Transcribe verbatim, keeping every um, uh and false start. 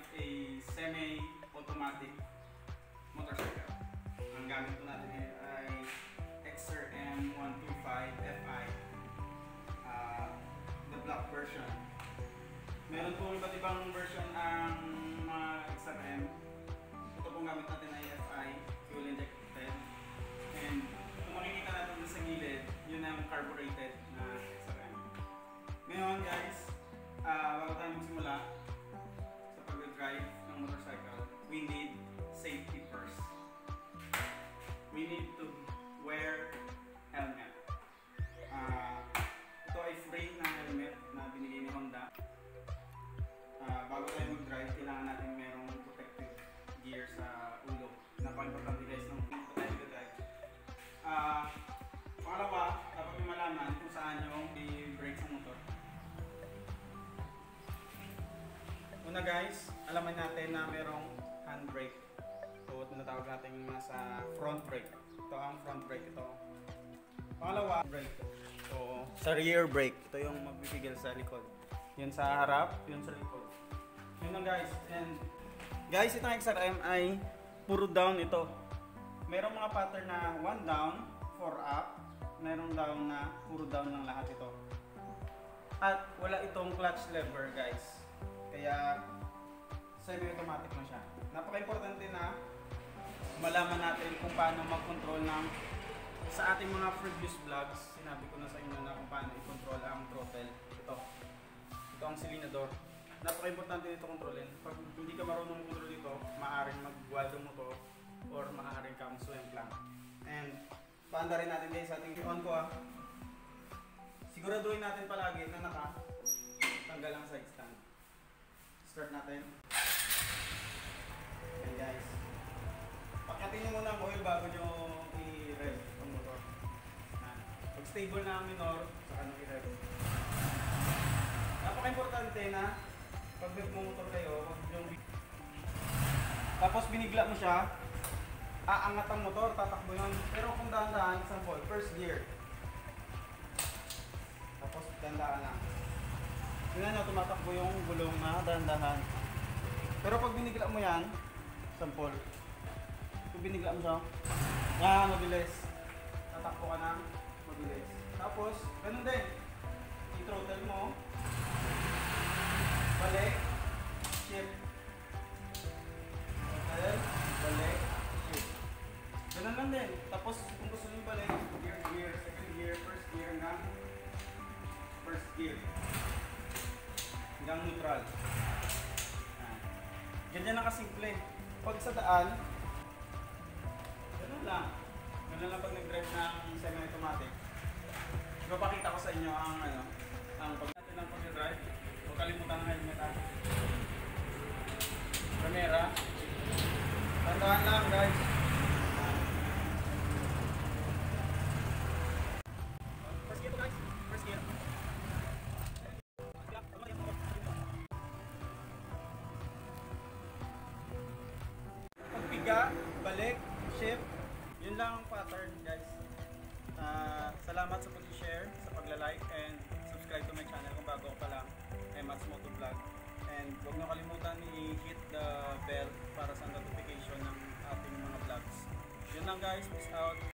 a semi-automatic motorcycle. Ang gamit po natin ay X R M one twenty-five F I, uh, the black version. Meron po iba't ibang version ang mga X R M. Ito pong gamit natin ay F I, fuel injected. And kung makikita natin sa gilid, yun ang carbureted na X R M. Ngayon guys, uh, bago tayo magsimula sa pag-drive ng motorcycle, we need safety first. We need to wear helmet. Uh, ito ay free na helmet na binigay ni Honda. Uh, bago tayo mag-drive, kailangan natin merong protective gear sa ulo. Napaka-importante guys ng kung tayo mag-drive. Uh, pangalawa, dapat may malaman kung saan yung i-brake sa motor. Una guys, alaman natin na merong handbrake. So, tinatawag natin nasa front brake. Ito ang front brake ito. Pangalawa, brake. So, sa rear brake, ito yung magbibigil sa likod. Yun sa harap, yun sa likod. Yun lang guys. And guys, itong X R M ay puro down ito. Merong mga pattern na one down, four up. Merong down na puro down lang lahat ito. At wala itong clutch lever guys. Kaya semi-automatic na siya. Napaka-importante na malaman natin kung paano mag-control ng sa ating mga previous vlogs. Sinabi ko na sa inyo na kung paano i-control ang throttle. Ito. Ito ang silinador. Napaka-importante nito kontrolin. Pag hindi ka marunong mag-control dito, maaaring mag-guado mo to or maaaring kang swim lang. And paanda rin natin guys sa ating on ko ah. Siguraduhin natin palagi na naka tanggal ang side stand. Start natin. Ayan guys. Pagkatin nyo muna ang oil bago nyo i-rev ang motor. Pag stable na ang minor, saka nyo i-rev. Napaka-importante na pag nagmumotor kayo, yung tapos binigla mo siya, aangat ang motor, tatakbo yun. Pero kung dahan-dahan, example, first gear. Tapos dahan-dahan lang. Tingnan nyo, tumatakbo yung gulong na dahan-dahan. Pero pag binigla mo yan, example, pag binigla mo siya, yan, mabilis. Tatakbo ka na, mabilis. Tapos, ganun din. I-throttle mo. Balik, shift. Throttle, balik, shift. Ganun lang din. Tapos, kung gusto nyo balik, gear, gear, second gear, first gear, hanggang first gear. Hanggang neutral. Ganyan na kasimple. Pag sa daan, ganun lang. Ganun lang pag nag-drive ng semi-automatic. Ipapakita ko sa inyo ang ano, ang pag natin ng pag-drive. Huwag kalimutan ng helmet ah. Camera. Tandaan lang guys. First gear to guys. First gear. Pagpiga, balik, shift. Yun lang ang pattern guys. Uh, salamat sa pag-share, sa pagla-like, and subscribe to my channel kung bago ka pa lang, Mats Moto Vlog. And huwag nyo kalimutan i-hit the bell para sa notification ng ating mga vlogs. Yun lang guys, peace out.